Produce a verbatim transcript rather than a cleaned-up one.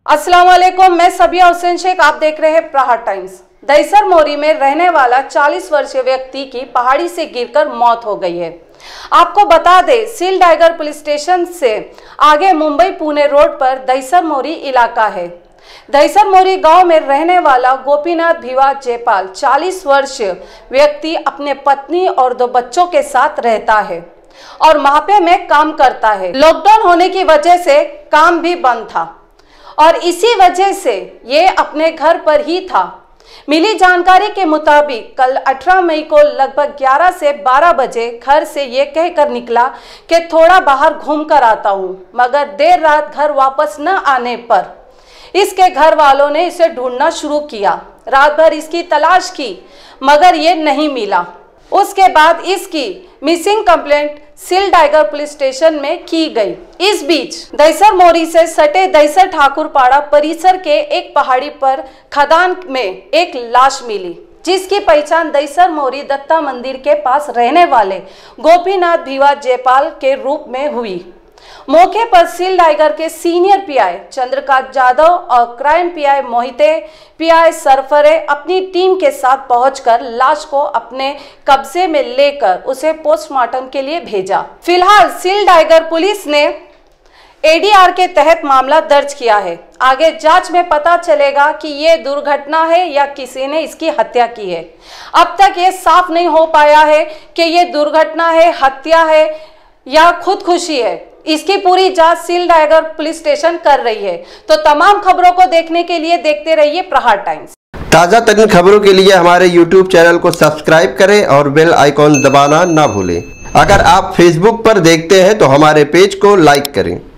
अस्सलाम वालेकुम, मैं सबिया हुसैन शेख, आप देख रहे हैं प्रहार टाइम्स। दहिसर मोरी में रहने वाला चालीस वर्षीय व्यक्ति की पहाड़ी से गिरकर मौत हो गई है। आपको बता दें, सीलडाइगर पुलिस स्टेशन से आगे मुंबई पुणे रोड पर दहिसर मोरी इलाका है। दहिसर मोरी गांव में रहने वाला गोपीनाथ भिवा जयपाल चालीस वर्षीय व्यक्ति अपने पत्नी और दो बच्चों के साथ रहता है और मापे में काम करता है। लॉकडाउन होने की वजह से काम भी बंद था और इसी वजह से ये अपने घर पर ही था। मिली जानकारी के मुताबिक कल अठारह मई को लगभग ग्यारह से बारह बजे घर से ये कहकर निकला कि थोड़ा बाहर घूम कर आता हूँ, मगर देर रात घर वापस न आने पर इसके घर वालों ने इसे ढूंढना शुरू किया। रात भर इसकी तलाश की मगर ये नहीं मिला। उसके बाद इसकी मिसिंग कंप्लेंट सीलडाइगर पुलिस स्टेशन में की गई। इस बीच दहिसर मोरी से सटे दहिसर ठाकुरपाड़ा परिसर के एक पहाड़ी पर खदान में एक लाश मिली, जिसकी पहचान दहिसर मोरी दत्ता मंदिर के पास रहने वाले गोपीनाथ भिवा जयपाल के रूप में हुई। मौके पर सीलडाइगर के सीनियर पीआई चंद्रकांत यादव और crime P I Mohite P I Sarfare अपनी टीम के साथ पहुंचकर लाश को अपने कब्जे में लेकर उसे पोस्टमार्टम के लिए भेजा। फिलहाल सीलडाइगर पुलिस ने एडीआर के तहत मामला दर्ज किया है। आगे जांच में पता चलेगा कि ये दुर्घटना है या किसी ने इसकी हत्या की है। अब तक ये साफ नहीं हो पाया है कि ये दुर्घटना है, हत्या है या खुदकुशी है। इसकी पूरी जांच सीलडाइगर पुलिस स्टेशन कर रही है। तो तमाम खबरों को देखने के लिए देखते रहिए प्रहार टाइम्स। ताज़ा तरीन खबरों के लिए हमारे यूट्यूब चैनल को सब्सक्राइब करें और बेल आइकॉन दबाना ना भूलें। अगर आप फेसबुक पर देखते हैं तो हमारे पेज को लाइक करें।